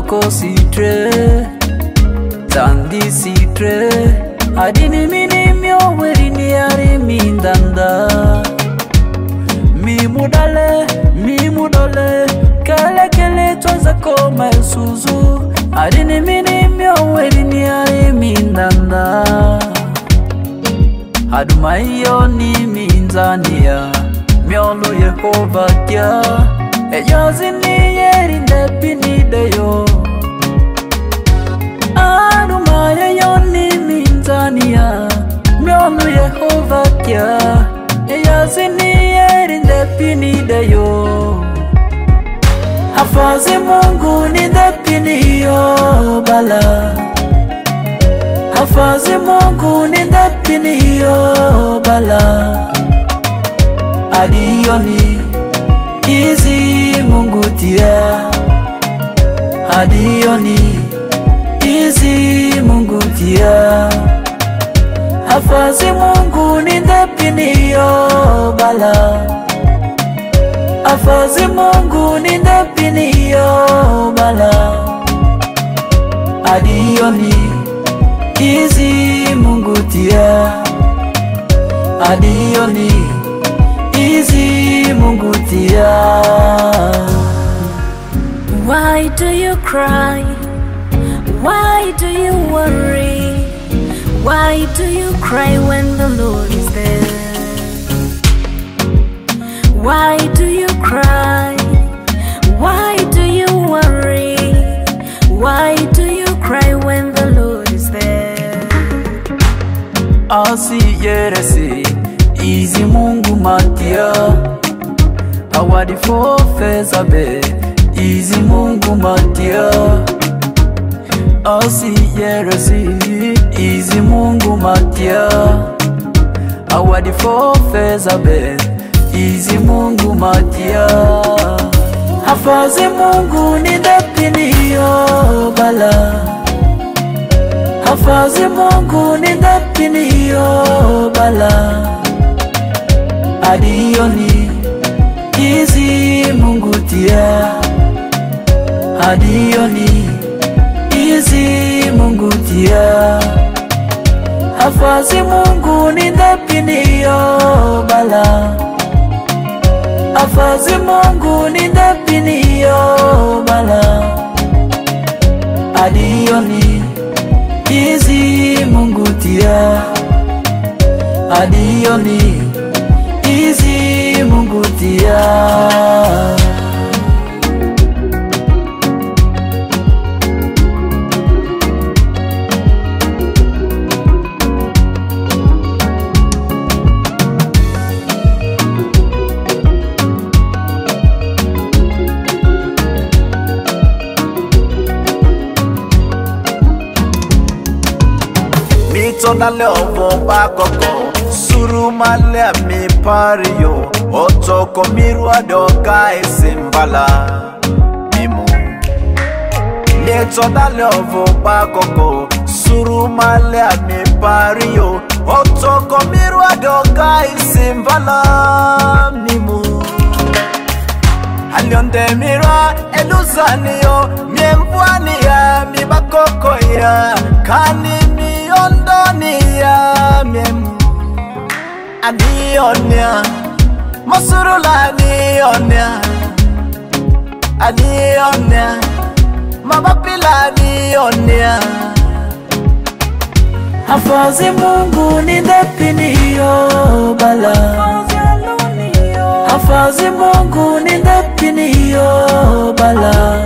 Toko sitre, Tandi sitre, Adini minimio werini ari mindanda. Mi mudale, kele twaza koma suzu. Adini minimio werini ari mindanda. Adumayo ni minzania, miolo Yehova kia. Eyazini yerinde pinideyo. Adumayo ni minzania, miolo Yehova kia. Eyazini yerinde pinideyo. Hafazi Mungu ni depiniyo bala. Hafazi Mungu ni depiniyo bala. Adioni Izi Mungu tia. Adioni Izi Mungu tia. Hafazi Mungu ni depiniyo bala. Hafazi Mungu ni depiniyo bala. Adioni Izi Mungu tia. Adioni Izi Mungu tia. Why do you cry? Why do you worry? Why do you cry when the Lord is there? Why do you cry? Why do you worry? Why do you cry when the Lord is there? Asi yeresi Izi Mungu matia. Awadi fofeza be Izi Mungu matia. Asi yeresi Izi Mungu matia. Awadi fofeza be Izi Mungu matia. Hafazi Mungu ni depiniyo bala. Hafazi Mungu ni depiniyo bala. Adioni Izi Mungu tia. Adioni Izi Mungu tia. Hafazi Mungu ni depiniyo bala. Hafazi Mungu ni depiniyo bala. Adioni Izi Mungu tia. Adioni Izi Mungu tia. Mitodale ovomba koko. Suru male mi pario. Otoko mirwa doka esimbala. Mimu Mitodale ovomba koko. Suru male mi pario. Otoko mirwa doka esimbala. Mimu Alionde mira eluzanio. Miembuani ya mi bakoko ya. Kani mi ondoni ya miemu. Adionia Masurula Adionia. Adionia Mabapila Adionia. Hafazi Mungu ni depiniyo bala. Hafazi Mungu ni depiniyo bala.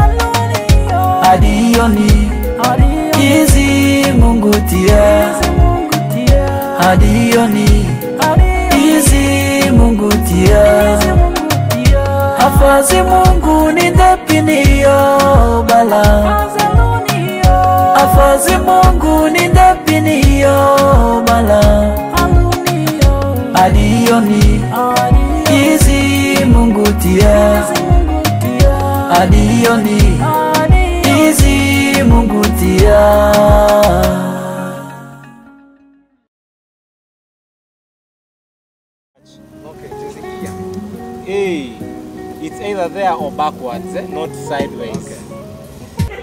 Adioni Izi Mungu tia. Adioni Izi Mungu tia. Hafazi Mungu ni depiniyo bala. Hafazi Mungu ni depiniyo bala. Adioni Izi Mungu tia. Adioni Izi Mungu tia. Hey, it's either there or backwards, not sideways. Okay.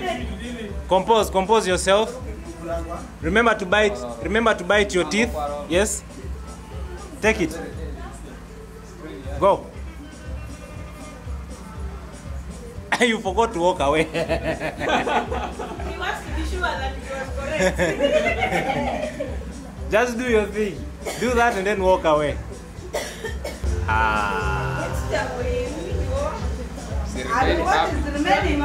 Compose yourself. Remember to bite your teeth. Yes. Take it. Go. You forgot to walk away. He wants to be sure that it was correct. Just do your thing. Do that and then walk away. It's the way we go. What is the remaining?